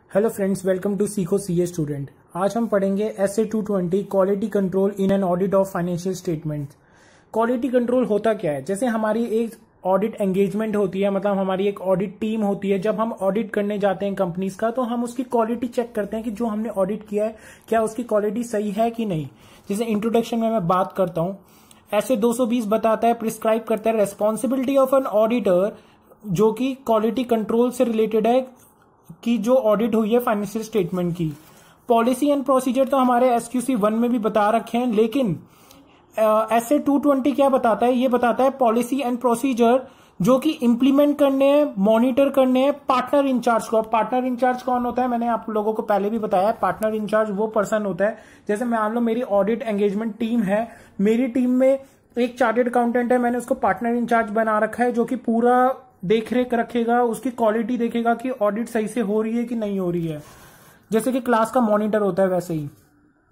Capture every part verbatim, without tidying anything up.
Hello friends, welcome to Sikho CA student. आज हम पढ़ेंगे S A two twenty quality control in an audit of financial statement. Quality control होता क्या है? जैसे हमारी एक ऑडिट एंगेजमेंट होती है, मतलब हमारी एक ऑडिट टीम होती है। जब हम ऑडिट करने जाते हैं कंपनीज का, तो हम उसकी क्वालिटी चेक करते हैं कि जो हमने ऑडिट किया है क्या उसकी क्वालिटी सही है कि नहीं। जैसे इंट्रोडक्शन में मैं बात करता हूँ, ऐसे दो सौ बीस बताता है, प्रिस्क्राइब करता है रेस्पॉन्सिबिलिटी ऑफ एन ऑडिटर, जो कि क्वालिटी कंट्रोल से रिलेटेड है कि जो ऑडिट हुई है फाइनेंशियल स्टेटमेंट की। पॉलिसी एंड प्रोसीजर तो हमारे एस क्यू सी वन में भी बता रखे हैं, लेकिन एस ए टू ट्वेंटी क्या बताता है? ये बताता है पॉलिसी एंड प्रोसीजर जो कि इंप्लीमेंट करने हैं, मॉनिटर करने हैं पार्टनर इंचार्ज को। पार्टनर इंचार्ज कौन होता है? मैंने आप लोगों को पहले भी बताया, पार्टनर इंचार्ज वो पर्सन होता है। जैसे मान लो मेरी ऑडिट एंगेजमेंट टीम है, मेरी टीम में एक चार्टर्ड अकाउंटेंट है, मैंने उसको पार्टनर इंचार्ज बना रखा है, जो कि पूरा देख रेख रखेगा, उसकी क्वालिटी देखेगा कि ऑडिट सही से हो रही है कि नहीं हो रही है। जैसे कि क्लास का मॉनिटर होता है वैसे ही।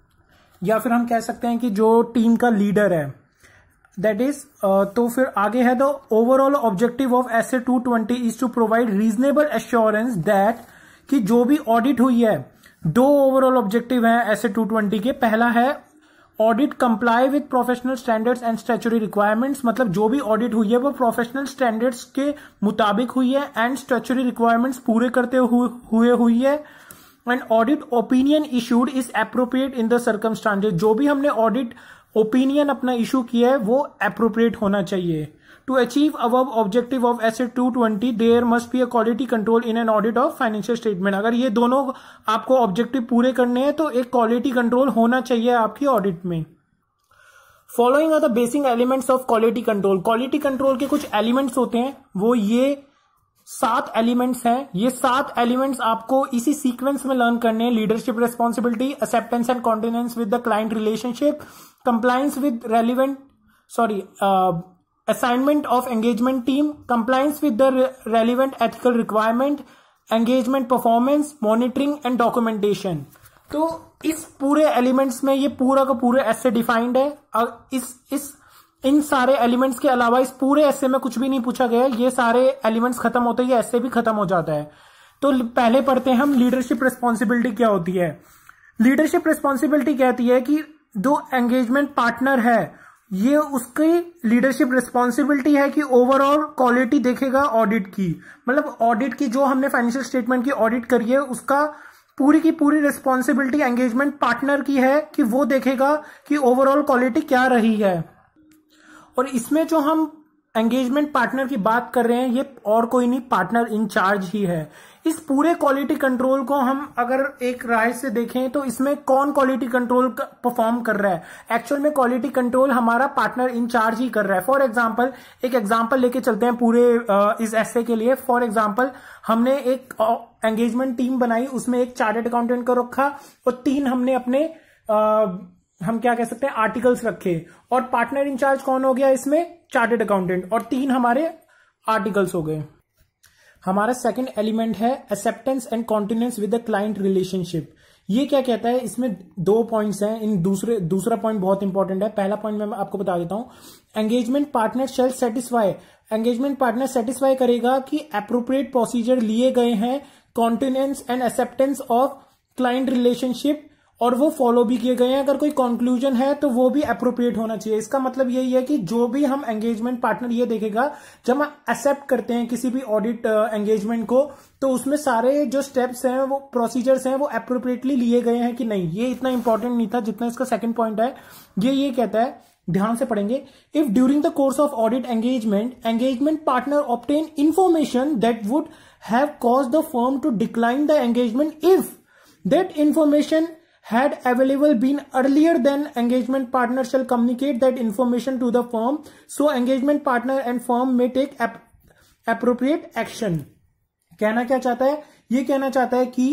या फिर हम कह सकते हैं कि जो टीम का लीडर है, दैट इज तो फिर आगे है the overall objective of S A two twenty is to provide reasonable assurance that कि जो भी ऑडिट हुई है, दो ओवरऑल ऑब्जेक्टिव है एस ए टू ट्वेंटी के। पहला है audit comply with professional standards and statutory requirements, मतलब जो भी ऑडिट हुई है वो प्रोफेशनल स्टैंडर्ड्स के मुताबिक हुई है एंड स्टैच्यूटरी रिक्वायरमेंट्स पूरे करते हुए हुई है। And audit opinion issued is appropriate in the circumstances, जो भी हमने ऑडिट ओपिनियन अपना इशू किया है वो एप्रोप्रिएट होना चाहिए। To achieve above objective of S A two twenty there must be a quality control in an audit of financial statement. अगर ये दोनों आपको ऑब्जेक्टिव पूरे करने हैं तो एक क्वालिटी कंट्रोल होना चाहिए आपकी ऑडिट में। Following are the basic elements of quality control. Quality control के कुछ एलिमेंट्स होते हैं, वो ये सात एलिमेंट्स हैं। ये सात एलिमेंट्स आपको इसी सीक्वेंस में लर्न करने हैं। Leadership responsibility, acceptance and continuance with the client relationship, compliance with relevant sorry assignment of engagement team, compliance with the relevant ethical requirement, engagement performance, monitoring and documentation। तो इस पूरे elements में ये पूरा का पूरे ऐसे डिफाइंड है। और इस इस इन सारे एलिमेंट्स के अलावा इस पूरे ऐसे में कुछ भी नहीं पूछा गया है। ये सारे एलिमेंट्स खत्म होते हैं, ये ऐसे भी खत्म हो जाता है। तो पहले पढ़ते हैं हम लीडरशिप रिस्पॉन्सिबिलिटी क्या होती है। लीडरशिप रिस्पॉन्सिबिलिटी कहती है कि जो एंगेजमेंट पार्टनर है, ये उसकी लीडरशिप रिस्पॉन्सिबिलिटी है कि ओवरऑल क्वालिटी देखेगा ऑडिट की। मतलब ऑडिट की जो हमने फाइनेंशियल स्टेटमेंट की ऑडिट करी है, उसका पूरी की पूरी रिस्पॉन्सिबिलिटी एंगेजमेंट पार्टनर की है कि वो देखेगा कि ओवरऑल क्वालिटी क्या रही है। और इसमें जो हम एंगेजमेंट पार्टनर की बात कर रहे हैं, ये और कोई नहीं, पार्टनर इंचार्ज ही है। इस पूरे क्वालिटी कंट्रोल को हम अगर एक राय से देखें तो इसमें कौन क्वालिटी कंट्रोल परफॉर्म कर रहा है? एक्चुअल में क्वालिटी कंट्रोल हमारा पार्टनर इंचार्ज ही कर रहा है। फॉर एग्जांपल, एक एग्जांपल लेके चलते हैं पूरे इस एस्से के लिए। फॉर एग्जांपल, हमने एक एंगेजमेंट टीम बनाई, उसमें एक चार्टर्ड अकाउंटेंट को रखा और तीन हमने अपने आ, हम क्या कह सकते हैं आर्टिकल्स रखे। और पार्टनर इंचार्ज कौन हो गया इसमें? Chartered accountant. और तीन हमारे आर्टिकल्स हो गए। हमारा सेकंड एलिमेंट है acceptance and continuance with the client relationship. ये क्या कहता है? इसमें दो पॉइंट्स हैं। इन दूसरे दूसरा पॉइंट बहुत इंपॉर्टेंट है। पहला पॉइंट मैं आपको बता देता हूं। Engagement partner shall satisfy, engagement partner satisfy करेगा कि एप्रोप्रिएट प्रोसीजर लिए गए हैं, continuance and acceptance of client relationship, और वो फॉलो भी किए गए हैं। अगर कोई कंक्लूजन है तो वो भी अप्रोप्रिएट होना चाहिए। इसका मतलब यही है कि जो भी हम एंगेजमेंट पार्टनर ये देखेगा, जब हम एक्सेप्ट करते हैं किसी भी ऑडिट एंगेजमेंट को, तो उसमें सारे जो स्टेप्स हैं, वो प्रोसीजर्स हैं, वो अप्रोप्रिएटली लिए गए हैं कि नहीं। ये इतना इंपॉर्टेंट नहीं था जितना इसका सेकंड पॉइंट है। ये ये कहता है, ध्यान से पढ़ेंगे, if during the course of audit engagement engagement partner obtain information that would have caused the firm to decline the engagement, if that information had available been earlier, then engagement partner shall communicate that information to the firm, so engagement partner and firm may take ap appropriate action। कहना क्या चाहता है? ये कहना चाहता है कि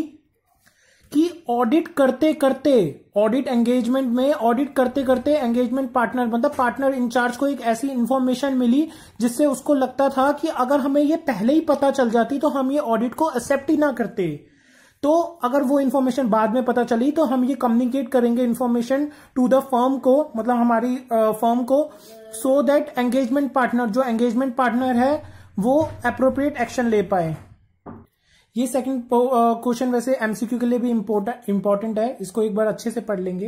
कि ऑडिट करते करते, ऑडिट एंगेजमेंट में ऑडिट करते करते एंगेजमेंट पार्टनर मतलब पार्टनर इंचार्ज को एक ऐसी इंफॉर्मेशन मिली जिससे उसको लगता था कि अगर हमें ये पहले ही पता चल जाती तो हम ये ऑडिट को एक्सेप्ट ही ना करते। तो अगर वो इन्फॉर्मेशन बाद में पता चली तो हम ये कम्युनिकेट करेंगे इन्फॉर्मेशन टू द फर्म को, मतलब हमारी फर्म को, सो दैट एंगेजमेंट पार्टनर जो एंगेजमेंट पार्टनर है वो एप्रोप्रिएट एक्शन ले पाए। ये सेकंड क्वेश्चन वैसे एमसीक्यू के लिए भी इंपॉर्टेंट है, इसको एक बार अच्छे से पढ़ लेंगे।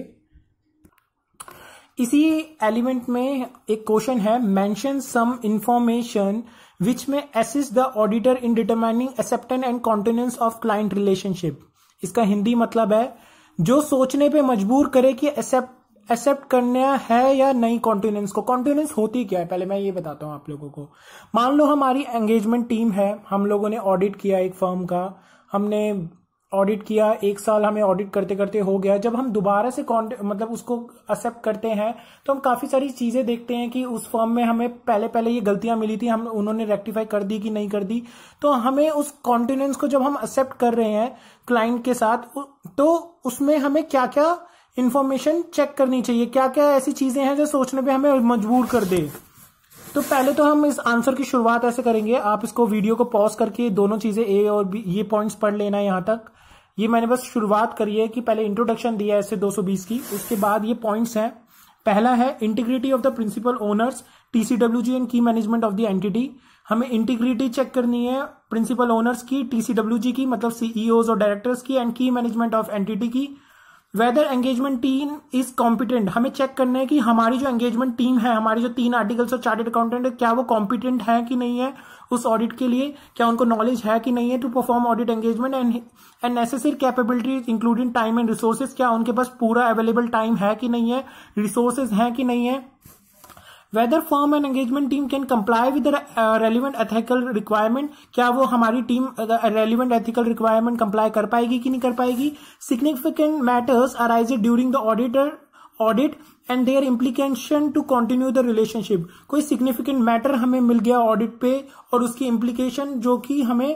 इसी एलिमेंट में एक क्वेश्चन है, mention some information which may assist the auditor in determining acceptance and continuance of client relationship. इसका हिंदी मतलब है जो सोचने पे मजबूर करे कि एक्सेप्ट एक्सेप्ट करना है या नहीं कॉन्टिन्यूएंस को। कॉन्टिन्यूएंस होती क्या है पहले मैं ये बताता हूं आप लोगों को। मान लो हमारी एंगेजमेंट टीम है, हम लोगों ने ऑडिट किया एक फर्म का, हमने ऑडिट किया, एक साल हमें ऑडिट करते करते हो गया। जब हम दोबारा से मतलब उसको एक्सेप्ट करते हैं तो हम काफी सारी चीजें देखते हैं कि उस फर्म में हमें पहले पहले ये गलतियां मिली थी, हम उन्होंने रेक्टिफाई कर दी कि नहीं कर दी। तो हमें उस कॉन्टिन्यूएंस को जब हम एक्सेप्ट कर रहे हैं क्लाइंट के साथ, तो उसमें हमें क्या क्या इंफॉर्मेशन चेक करनी चाहिए, क्या क्या ऐसी चीजें हैं जो सोचने पे हमें मजबूर कर दे। तो पहले तो हम इस आंसर की शुरुआत ऐसे करेंगे, आप इसको वीडियो को पॉज करके दोनों चीजें ए और बी ये पॉइंट्स पढ़ लेना यहां तक। ये मैंने बस शुरुआत करी है कि पहले इंट्रोडक्शन दिया है इससे दो सौ बीस की, उसके बाद ये पॉइंट्स हैं। पहला है integrity of the principal owners, TCWG and key management of the entity. हमें इंटीग्रिटी चेक करनी है प्रिंसिपल ओनर्स की, टीसीडब्ल्यूजी की मतलब सीईओज और डायरेक्टर्स की, and key management of entity की। Whether engagement team is competent, हमें चेक करना है कि हमारी जो एंगेजमेंट टीम है, हमारी जो तीन आर्टिकल्स और चार्टर्ड अकाउंटेंट है, क्या वो कॉम्पिटेंट है कि नहीं है उस ऑडिट के लिए, क्या उनको नॉलेज है कि नहीं है to perform audit engagement and and necessary capabilities including time and resources, क्या उनके पास पूरा अवेलेबल टाइम है कि नहीं है, रिसोर्सेज है कि नहीं है। Whether firm and engagement team can comply with the uh, relevant ethical requirement, क्या वो हमारी team uh, relevant ethical requirement comply कर पाएगी कि नहीं कर पाएगी। Significant matters arise during the auditor audit and their implication to continue the relationship। कोई significant matter हमें मिल गया ऑडिट पे और उसकी implication जो कि हमें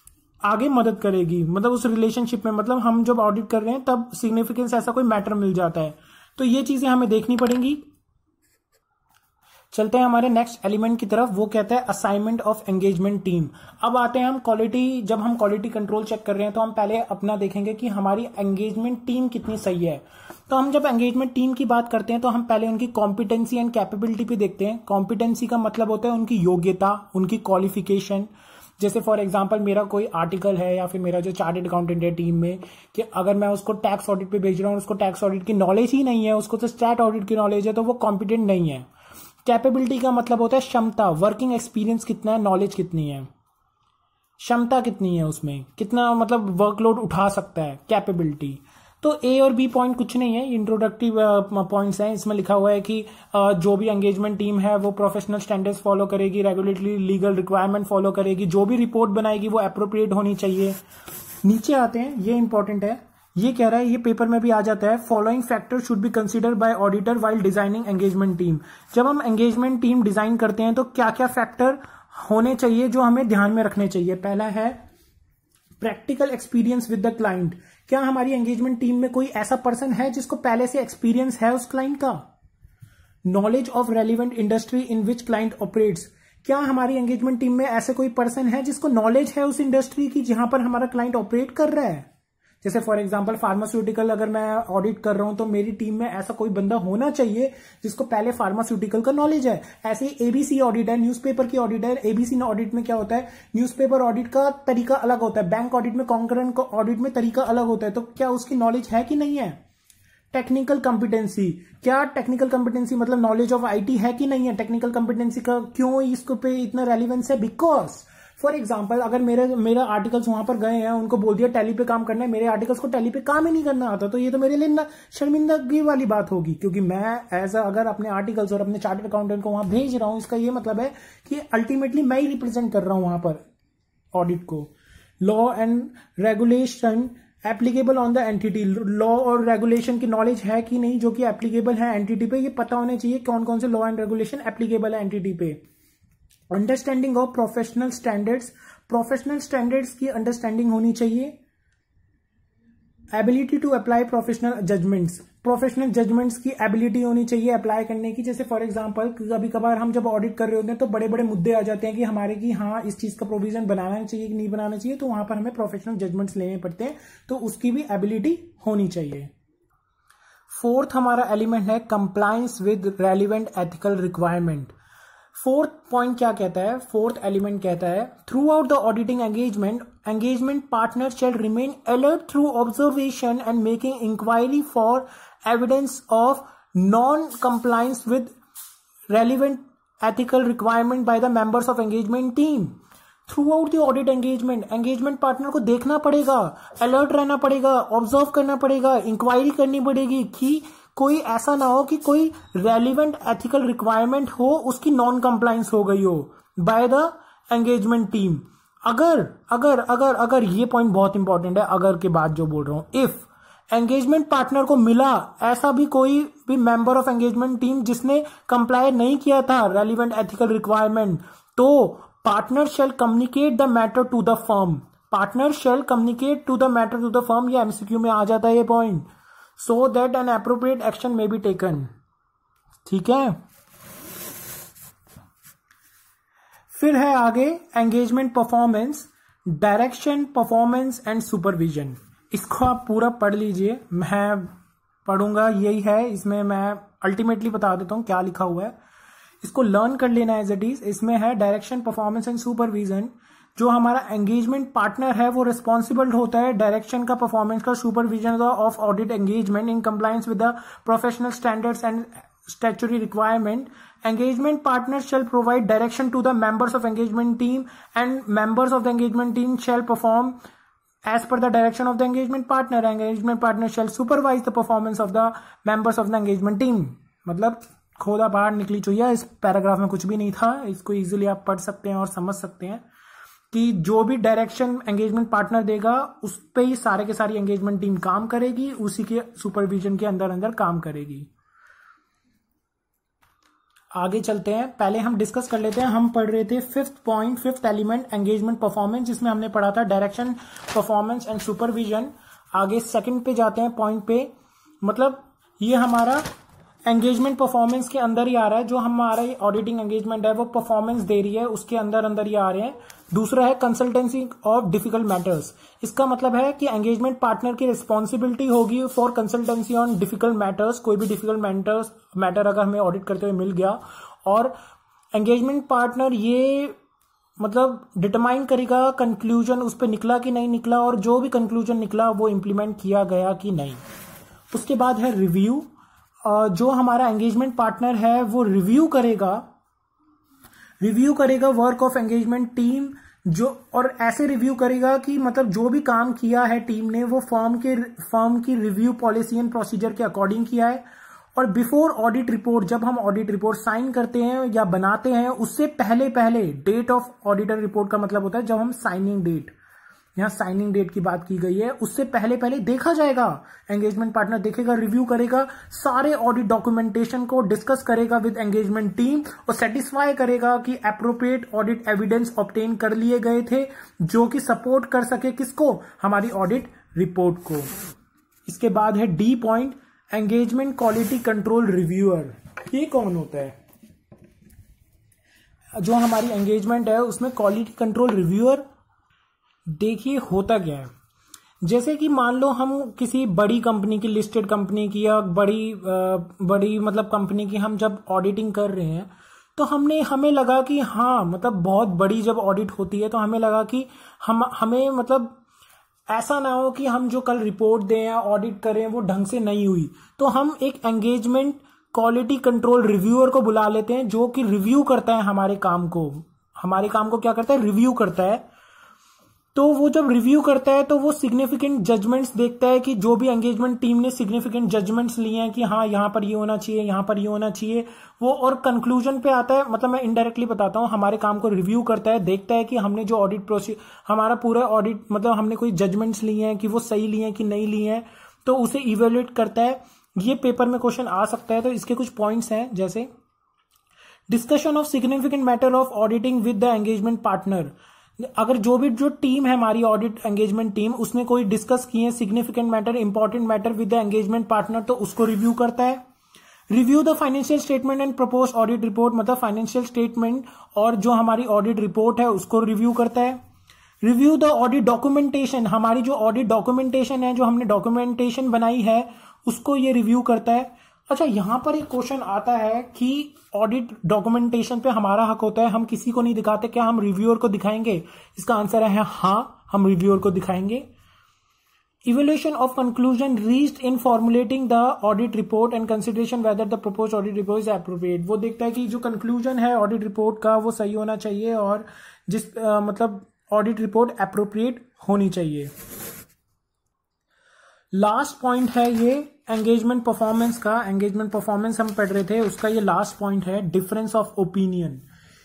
आगे मदद करेगी, मतलब उस रिलेशनशिप में, मतलब हम जब ऑडिट कर रहे हैं तब सिग्निफिकेंस ऐसा कोई मैटर मिल जाता है, तो ये चीजें हमें देखनी पड़ेंगी। चलते हैं हमारे नेक्स्ट एलिमेंट की तरफ, वो कहता है असाइनमेंट ऑफ एंगेजमेंट टीम। अब आते हैं हम क्वालिटी, जब हम क्वालिटी कंट्रोल चेक कर रहे हैं तो हम पहले अपना देखेंगे कि हमारी एंगेजमेंट टीम कितनी सही है। तो हम जब एंगेजमेंट टीम की बात करते हैं तो हम पहले उनकी कॉम्पिटेंसी एंड कैपेबिलिटी पे देखते हैं। कॉम्पिटेंसी का मतलब होता है उनकी योग्यता, उनकी क्वालिफिकेशन। जैसे फॉर एग्जांपल मेरा कोई आर्टिकल है या फिर मेरा जो चार्टर्ड अकाउंटेंट है टीम में, कि अगर मैं उसको टैक्स ऑडिट पे भेज रहा हूँ, उसको टैक्स ऑडिट की नॉलेज ही नहीं है, उसको तो स्टैट ऑडिट की नॉलेज है, तो वो कॉम्पिटेंट नहीं है। कैपेबिलिटी का मतलब होता है क्षमता, वर्किंग एक्सपीरियंस कितना है, नॉलेज कितनी है, क्षमता कितनी है, उसमें कितना मतलब वर्कलोड उठा सकता है, कैपेबिलिटी। तो ए और बी पॉइंट कुछ नहीं है, इंट्रोडक्टिव पॉइंट्स हैं। इसमें लिखा हुआ है कि जो भी एंगेजमेंट टीम है वो प्रोफेशनल स्टैंडर्ड्स फॉलो करेगी, रेगुलेटरी लीगल रिक्वायरमेंट फॉलो करेगी, जो भी रिपोर्ट बनाएगी वो एप्रोप्रिएट होनी चाहिए। नीचे आते हैं, ये इंपॉर्टेंट है, ये कह रहा है, ये पेपर में भी आ जाता है, following factor should be consider by auditor while designing engagement team. जब हम एंगेजमेंट टीम डिजाइन करते हैं तो क्या क्या फैक्टर होने चाहिए जो हमें ध्यान में रखने चाहिए। पहला है practical experience with the client, क्या हमारी एंगेजमेंट टीम में कोई ऐसा पर्सन है जिसको पहले से एक्सपीरियंस है उस क्लाइंट का। Knowledge of relevant industry in which client operates, क्या हमारी एंगेजमेंट टीम में ऐसे कोई पर्सन है जिसको नॉलेज है उस इंडस्ट्री की जहां पर हमारा क्लाइंट ऑपरेट कर रहा है। जैसे फॉर एग्जांपल फार्मास्यूटिकल अगर मैं ऑडिट कर रहा हूं तो मेरी टीम में ऐसा कोई बंदा होना चाहिए जिसको पहले फार्मास्यूटिकल का नॉलेज है। ऐसे ही एबीसी ऑडिट है, न्यूज़पेपर की ऑडिट है। एबीसी ऑडिट में क्या होता है, न्यूज़पेपर ऑडिट का तरीका अलग होता है, बैंक ऑडिट में, कॉन्करेंट ऑडिट में तरीका अलग होता है। तो क्या उसकी नॉलेज है कि नहीं है। टेक्निकल कॉम्पिटेंसी, क्या टेक्निकल कॉम्पिटेंसी मतलब नॉलेज ऑफ आईटी है कि नहीं है। टेक्निकल कॉम्पिटेंसी का क्यों इसको पे इतना रेलिवेंस है, बिकॉज फॉर एग्जाम्पल अगर मेरे मेरा आर्टिकल्स वहां पर गए हैं, उनको बोल दिया टैली पे काम करना है, मेरे आर्टिकल्स को टैली पे काम ही नहीं करना आता, तो ये तो मेरे लिए शर्मिंदगी वाली बात होगी, क्योंकि मैं एज अगर अपने आर्टिकल्स और अपने चार्टर्ड अकाउंटेंट को वहां भेज रहा हूं, इसका ये मतलब है कि अल्टीमेटली मैं ही रिप्रेजेंट कर रहा हूं वहां पर ऑडिट को। Law and regulation applicable on the entity, law और रेगुलेशन की नॉलेज है कि नहीं जो कि एप्लीकेबल है एंटिटी पे, ये पता होने चाहिए कौन कौन से लॉ एंड रेगुलेशन एप्लीकेबल है एंटिटी पे। Understanding of professional standards, professional standards की अंडरस्टैंडिंग होनी चाहिए। Ability to apply professional judgements, professional judgements की एबिलिटी होनी चाहिए अप्लाई करने की। जैसे फॉर एग्जांपल कभी कभार हम जब ऑडिट कर रहे होते हैं तो बड़े बड़े मुद्दे आ जाते हैं कि हमारे की हाँ इस चीज का प्रोविजन बनाना चाहिए कि नहीं बनाना चाहिए, तो वहां पर हमें प्रोफेशनल जजमेंट्स लेने पड़ते हैं, तो उसकी भी एबिलिटी होनी चाहिए। फोर्थ हमारा एलिमेंट है compliance with relevant ethical requirement. Fourth point क्या कहता है, फोर्थ एलिमेंट कहता है throughout the auditing engagement engagement partner shall remain alert through observation and making inquiry for evidence of non compliance with relevant ethical requirement by the members of engagement team. Throughout the audit engagement engagement partner को देखना पड़ेगा, alert रहना पड़ेगा, observe करना पड़ेगा, inquiry करनी पड़ेगी कि कोई ऐसा ना हो कि कोई रेलिवेंट एथिकल रिक्वायरमेंट हो उसकी नॉन कंप्लायंस हो गई हो बाय द एंगेजमेंट टीम। अगर अगर अगर अगर ये पॉइंट बहुत इंपॉर्टेंट है, अगर के बाद जो बोल रहा हूं, इफ एंगेजमेंट पार्टनर को मिला ऐसा भी कोई भी मेंबर ऑफ एंगेजमेंट टीम जिसने कंप्लाई नहीं किया था रेलिवेंट एथिकल रिक्वायरमेंट, तो partner shall communicate the matter to the firm. Partner shall communicate to the matter to the firm, ये एमसीक्यू में आ जाता है ये point, so that an appropriate action may be taken. ठीक है, फिर है आगे engagement performance, direction, performance and supervision. इसको आप पूरा पढ़ लीजिए, मैं पढ़ूंगा यही है, इसमें मैं अल्टीमेटली बता देता हूं क्या लिखा हुआ है, इसको लर्न कर लेना एज इट इज। इसमें है डायरेक्शन, परफॉर्मेंस एंड सुपरविजन। जो हमारा एंगेजमेंट पार्टनर है वो रिस्पॉन्सिबल होता है डायरेक्शन का, परफॉर्मेंस का, supervision of audit engagement in compliance with the professional standards and statutory requirement. Engagement partners shall provide direction to the members of engagement team and members of the engagement team shall perform as per the direction of the engagement partner. Engagement partner shall supervise the performance of the members of the engagement team. मतलब खोदा बाहर निकली चुहिया, इस paragraph में कुछ भी नहीं था, इसको इजीली आप पढ़ सकते हैं और समझ सकते हैं कि जो भी डायरेक्शन एंगेजमेंट पार्टनर देगा उस पे ही सारे के सारी एंगेजमेंट टीम काम करेगी, उसी के सुपरविजन के अंदर अंदर काम करेगी। आगे चलते हैं, पहले हम डिस्कस कर लेते हैं। हम पढ़ रहे थे fifth point, fifth element engagement performance, जिसमें हमने पढ़ा था डायरेक्शन, परफॉर्मेंस एंड सुपरविजन। आगे सेकंड पे जाते हैं पॉइंट पे, मतलब ये हमारा एंगेजमेंट परफॉर्मेंस के अंदर ही आ रहा है, जो हमारा ऑडिटिंग एंगेजमेंट है वो परफॉर्मेंस दे रही है, उसके अंदर अंदर ही आ रहे हैं। दूसरा है कंसल्टेंसी ऑफ डिफिकल्ट मैटर्स। इसका मतलब है कि एंगेजमेंट पार्टनर की रिस्पॉन्सिबिलिटी होगी for consultancy on difficult matters. कोई भी डिफिकल्ट मैटर्स मैटर अगर हमें ऑडिट करते हुए मिल गया और एंगेजमेंट पार्टनर ये मतलब डिटरमाइन करेगा कंक्लूजन उस पर निकला कि नहीं निकला, और जो भी कंक्लूजन निकला वो इम्प्लीमेंट किया गया कि नहीं। उसके बाद है रिव्यू। जो हमारा एंगेजमेंट पार्टनर है वो रिव्यू करेगा रिव्यू करेगा वर्क ऑफ एंगेजमेंट टीम, जो और ऐसे रिव्यू करेगा कि मतलब जो भी काम किया है टीम ने वो फर्म के फर्म की रिव्यू पॉलिसी एंड प्रोसीजर के अकॉर्डिंग किया है। और बिफोर ऑडिट रिपोर्ट, जब हम ऑडिट रिपोर्ट साइन करते हैं या बनाते हैं उससे पहले पहले, डेट ऑफ ऑडिटर रिपोर्ट का मतलब होता है जब हम साइनिंग डेट, यहाँ साइनिंग डेट की बात की गई है, उससे पहले पहले देखा जाएगा, एंगेजमेंट पार्टनर देखेगा, रिव्यू करेगा, सारे ऑडिट डॉक्यूमेंटेशन को डिस्कस करेगा विद एंगेजमेंट टीम और सेटिस्फाई करेगा कि एप्रोप्रिएट ऑडिट एविडेंस ऑब्टेन कर लिए गए थे जो कि सपोर्ट कर सके किसको, हमारी ऑडिट रिपोर्ट को। इसके बाद है D point, engagement quality control reviewer. ये कौन होता है? जो हमारी एंगेजमेंट है उसमें क्वालिटी कंट्रोल रिव्यूअर, देखिए होता क्या है, जैसे कि मान लो हम किसी बड़ी कंपनी की, लिस्टेड कंपनी की या बड़ी बड़ी मतलब कंपनी की हम जब ऑडिटिंग कर रहे हैं तो हमने हमें लगा कि हाँ मतलब बहुत बड़ी जब ऑडिट होती है तो हमें लगा कि हम हमें मतलब ऐसा ना हो कि हम जो कल रिपोर्ट दें या ऑडिट करें वो ढंग से नहीं हुई, तो हम एक एंगेजमेंट क्वालिटी कंट्रोल रिव्यूअर को बुला लेते हैं जो कि रिव्यू करता है हमारे काम को। हमारे काम को क्या करता है? रिव्यू करता है। तो वो जब रिव्यू करता है तो वो सिग्निफिकेंट जजमेंट्स देखता है कि जो भी एंगेजमेंट टीम ने सिग्निफिकेंट जजमेंट्स लिए हैं कि हाँ यहाँ पर ये होना चाहिए, यहाँ पर ये होना चाहिए, वो और कंक्लूजन पे आता है। मतलब मैं इनडायरेक्टली बताता हूँ, हमारे काम को रिव्यू करता है, देखता है कि हमने जो ऑडिट प्रोसीजर, हमारा पूरा ऑडिट मतलब हमने कोई जजमेंट्स लिए हैं कि वो सही लिए हैं कि नहीं लिए हैं, तो उसे इवेल्युएट करता है। ये पेपर में क्वेश्चन आ सकता है। तो इसके कुछ पॉइंट्स हैं, जैसे discussion of significant matter of auditing with the engagement partner. अगर जो भी जो टीम है हमारी ऑडिट एंगेजमेंट टीम, उसने कोई डिस्कस किए significant matter, important matter with the engagement partner, तो उसको रिव्यू करता है। Review the financial statement and propose audit report, मतलब फाइनेंशियल स्टेटमेंट और जो हमारी ऑडिट रिपोर्ट है उसको रिव्यू करता है। रिव्यू द ऑडिट डॉक्यूमेंटेशन, हमारी जो ऑडिट डॉक्यूमेंटेशन है, जो हमने डॉक्यूमेंटेशन बनाई है उसको ये रिव्यू करता है। अच्छा, यहां पर एक क्वेश्चन आता है कि ऑडिट डॉक्यूमेंटेशन पे हमारा हक होता है, हम किसी को नहीं दिखाते। क्या हम रिव्यूअर को दिखाएंगे? इसका आंसर है हाँ, हम रिव्यूअर को दिखाएंगे। Evaluation of conclusion reached in formulating the audit report and consideration whether the propose audit report is appropriate. वो देखता है कि जो कंक्लूजन है ऑडिट रिपोर्ट का वो सही होना चाहिए और जिस आ, मतलब ऑडिट रिपोर्ट एप्रोप्रिएट होनी चाहिए। लास्ट पॉइंट है ये एंगेजमेंट परफॉर्मेंस का। एंगेजमेंट परफॉर्मेंस हम पढ़ रहे थे, उसका ये लास्ट पॉइंट है डिफरेंस ऑफ ओपिनियन।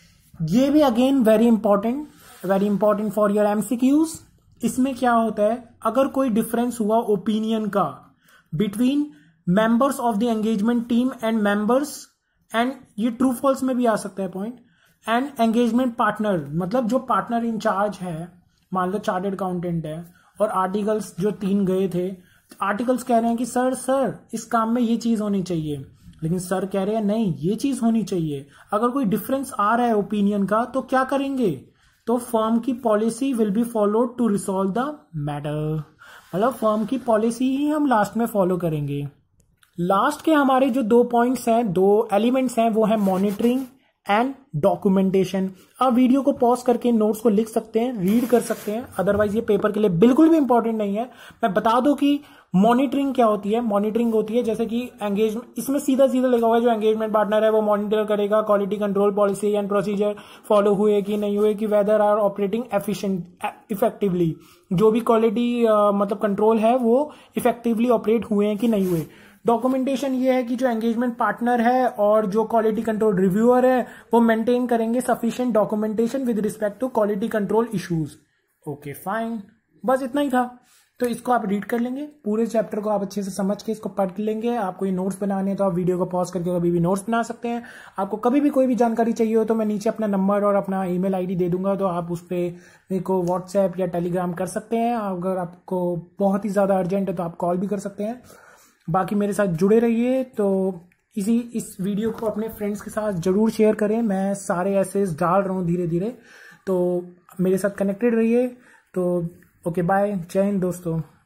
ये भी again very important, very important for your MCQs. इसमें क्या होता है, अगर कोई डिफरेंस हुआ ओपिनियन का between members of the engagement team and members, and ये ट्रू फॉल्स में भी आ सकता है पॉइंट, एंड एंगेजमेंट पार्टनर, मतलब जो पार्टनर इंचार्ज है, मान लो चार्टर्ड अकाउंटेंट है और आर्टिकल्स जो तीन गए थे, आर्टिकल्स कह रहे हैं कि सर सर इस काम में ये चीज होनी चाहिए, लेकिन सर कह रहे हैं नहीं ये चीज होनी चाहिए। अगर कोई डिफरेंस आ रहा है ओपिनियन का तो क्या करेंगे, तो फर्म की policy will be followed to resolve the matter, मतलब फर्म की पॉलिसी ही हम लास्ट में फॉलो करेंगे। लास्ट के हमारे जो दो पॉइंट्स हैं, दो एलिमेंट्स हैं, वो है मॉनिटरिंग एंड डॉक्यूमेंटेशन। आप वीडियो को पॉज करके नोट्स को लिख सकते हैं, रीड कर सकते हैं, अदरवाइज ये पेपर के लिए बिल्कुल भी इंपॉर्टेंट नहीं है। मैं बता दूं कि मॉनिटरिंग क्या होती है। मॉनिटरिंग होती है जैसे कि एंगेजमेंट, इसमें सीधा सीधा लिखा हुआ है जो एंगेजमेंट पार्टनर है वो मॉनिटर करेगा quality control policy and procedure follow हुए कि नहीं हुए, कि whether are operating efficient effectively, जो भी क्वालिटी मतलब कंट्रोल है वो इफेक्टिवली ऑपरेट हुए हैं कि नहीं हुए। डॉक्यूमेंटेशन ये है कि जो एंगेजमेंट पार्टनर है और जो क्वालिटी कंट्रोल रिव्यूअर है वो मेंटेन करेंगे sufficient documentation with respect to quality control issues. Okay fine, बस इतना ही था। तो इसको आप रीड कर लेंगे, पूरे चैप्टर को आप अच्छे से समझ के इसको पढ़ लेंगे। आपको ये नोट्स बनाने हैं तो आप वीडियो को पॉज करके कभी भी नोट्स बना सकते हैं। आपको कभी भी कोई भी जानकारी चाहिए हो तो मैं नीचे अपना नंबर और अपना ईमेल आईडी दे दूंगा, तो आप उस पर मेरे को व्हाट्सएप या टेलीग्राम कर सकते हैं। अगर आपको बहुत ही ज़्यादा अर्जेंट है तो आप कॉल भी कर सकते हैं। बाकी मेरे साथ जुड़े रहिए। तो इसी इस वीडियो को अपने फ्रेंड्स के साथ जरूर शेयर करें। मैं सारे एसेस डाल रहा हूँ धीरे धीरे, तो मेरे साथ कनेक्टेड रहिए। तो ओके बाय, जय हिंद दोस्तों।